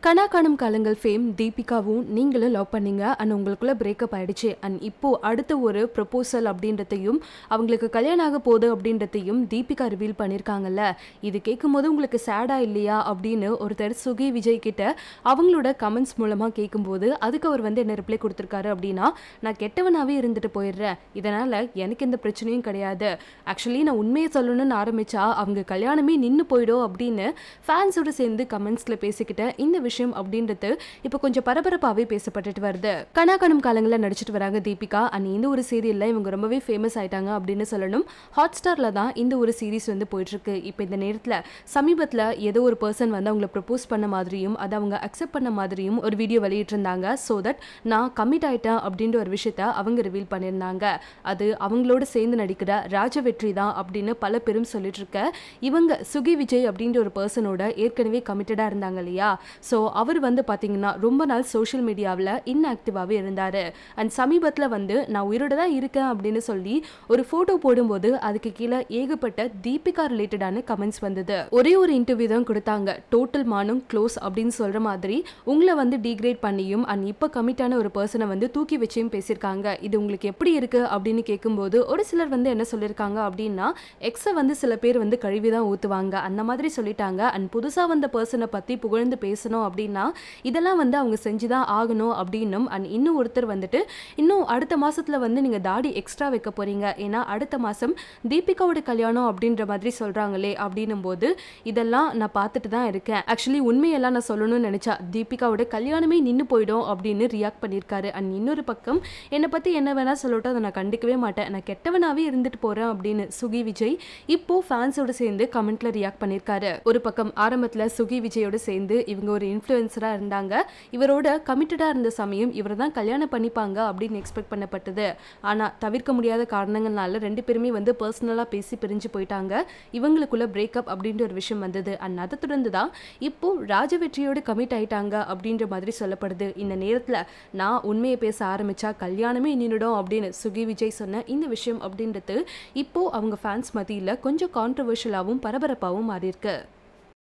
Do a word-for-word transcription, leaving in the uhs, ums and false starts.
கனா காணும் காலங்கள் ஃபேம் தீபிகாவும் நீங்களும் லவ் பண்ணீங்க அண்ட் உங்களுக்குள்ள பிரேக்கப் ஆயிடுச்சு அண்ட் இப்போ அடுத்த ஒரு ப்ரொபோசல் அப்படின்றதையும் அவங்களுக்கு கல்யாணம் ஆக போகுது அப்படின்றதையும் தீபிகா ரிவீல் பண்ணியிருக்காங்கல்ல. இது கேட்கும் போது உங்களுக்கு சேடா இல்லையா அப்படின்னு ஒருத்தர் சுகி விஜய் கிட்ட அவங்களோட கமெண்ட்ஸ் மூலமாக கேட்கும்போது அதுக்கு அவர் வந்து என்ன ரிப்ளை கொடுத்துருக்காரு அப்படின்னா, நான் கெட்டவனாகவே இருந்துட்டு போயிடுறேன், இதனால் எனக்கு எந்த பிரச்சனையும் கிடையாது, ஆக்சுவலி நான் உண்மையை சொல்லணும்னு ஆரம்பித்தா அவங்க கல்யாணமே நின்று போயிடும் அப்படின்னு ஃபேன்ஸோடு சேர்ந்து கமெண்ட்ஸில் பேசிக்கிட்ட இந்த விஷயம் அப்படின்றது இப்போ கொஞ்சம் பரபரப்பாகவே பேசப்பட்டுட்டு வருது. கனா காணும் காலங்களில் நடிச்சிட்டு வராங்க தீபிகா அண்ட் இந்த ஒரு சீரியலில் இவங்க ரொம்பவே ஃபேமஸ் ஆயிட்டாங்க அப்படின்னு சொல்லணும். ஹாட் ஸ்டாரில் தான் இந்த ஒரு சீரீஸ் வந்து போயிட்டுருக்கு. இப்போ இந்த நேரத்தில் சமீபத்தில் ஏதோ ஒரு பர்சன் வந்து அவங்களை ப்ரப்போஸ் பண்ண மாதிரியும் அதை அவங்க அக்செப்ட் பண்ண மாதிரியும் ஒரு வீடியோ வெளியிட்டிருந்தாங்க. ஸோ தட் நான் கமிட் ஆயிட்டேன் அப்படின்ற ஒரு விஷயத்த அவங்க ரிவீல் பண்ணியிருந்தாங்க. அது அவங்களோட சேர்ந்து நடிக்கிற ராஜவெற்றி தான் அப்படின்னு பல பேரும் சொல்லிட்டு இருக்க இவங்க சுகி விஜய் அப்படின்ற ஒரு பர்சனோட ஏற்கனவே கமிட்டடாக இருந்தாங்க இல்லையா. ஸோ அவர் வந்து பார்த்தீங்கன்னா ரொம்ப நாள் சோஷியல் மீடியாவில் இன்ஆக்டிவாகவே இருந்தார். அண்ட் சமீபத்தில் வந்து நான் உயிரோட தான் இருக்கேன் அப்படின்னு சொல்லி ஒரு ஃபோட்டோ போடும்போது அதுக்கு கீழே ஏகப்பட்ட தீபிகா ரிலேட்டடான கமெண்ட்ஸ் வந்தது. ஒரே ஒரு இன்டர்வியூ தான் கொடுத்தாங்க, டோட்டல் மானும் க்ளோஸ் அப்படின்னு சொல்கிற மாதிரி உங்களை வந்து டீக்ரேட் பண்ணியும் அண்ட் இப்போ கமிட்டான ஒரு பர்சனை வந்து தூக்கி வச்சியும் பேசியிருக்காங்க. இது உங்களுக்கு எப்படி இருக்குது அப்படின்னு கேட்கும்போது ஒரு சிலர் வந்து என்ன சொல்லியிருக்காங்க அப்படின்னா, எக்ஸை வந்து சில பேர் வந்து கழுவி தான் ஊற்றுவாங்க அந்த மாதிரி சொல்லிட்டாங்க. அண்ட் புதுசாக வந்த பர்சனை பற்றி புகழ்ந்து பேசணும் அப்படின்னா இதெல்லாம் வந்து அவங்க செஞ்சுதான் ஆகணும் அப்படின்னும் அண்ட் இன்னும் ஒருத்தர் வந்துட்டு இன்னும் அடுத்த மாசத்துல வந்து நீங்க தாடி எக்ஸ்ட்ரா வைக்க போறீங்க, ஏன்னா அடுத்த மாசம் தீபிகாவோட கல்யாணம் அப்படின்ற மாதிரி சொல்றாங்களே அப்படின்னும் போது இதெல்லாம் நான் பார்த்துட்டு தான் இருக்கேன், ஆக்சுவலி உண்மையெல்லாம் நான் சொல்லணும்னு நினைச்சா தீபிகாவோட கல்யாணமே நின்று போயிடும் அப்படின்னு ரியாக்ட் பண்ணியிருக்காரு. அண்ட் இன்னொரு பக்கம் என்னை பத்தி என்ன வேணா சொல்லட்டும், அதை நான் கண்டுக்கவே மாட்டேன், நான் கெட்டவனாவே இருந்துட்டு போறேன் அப்படின்னு சுகி விஜய் இப்போ ஃபேன்ஸோட சேர்ந்து கமெண்ட்ல ரியாக்ட் பண்ணியிருக்காரு. ஒரு பக்கம் ஆரம்பத்துல சுகி விஜயோட சேர்ந்து இவங்க ஒரு இன்ஃப்ளூயன்சரா இருந்தாங்க, இவரோட கமிட்டடா இருந்த சமயம் இவர் தான் கல்யாணம் பண்ணிப்பாங்க அப்படின்னு எக்ஸ்பெக்ட் பண்ணப்பட்டது. ஆனா தவிர்க்க முடியாத காரணங்கள்னால ரெண்டு பேருமே வந்து பர்சனலா பேசி பிரிஞ்சு போயிட்டாங்க. இவங்களுக்குள்ள பிரேக்கப் அப்படின்ற ஒரு விஷயம் வந்தது. அண்ட் அதை தொடர்ந்து தான் இப்போ ராஜவெற்றியோட கமிட் ஆயிட்டாங்க அப்படின்ற மாதிரி சொல்லப்படுது. இந்த நேரத்துல நான் உண்மையை பேச ஆரம்பிச்சா கல்யாணமே நின்னுடும் அப்படின்னு சுகி விஜய் சொன்ன இந்த விஷயம் அப்படின்றது இப்போ அவங்க ஃபேன்ஸ் மத்தியில கொஞ்சம் கான்ட்ரவர்ஷியலாவும் பரபரப்பாவும் மாறி இருக்கு.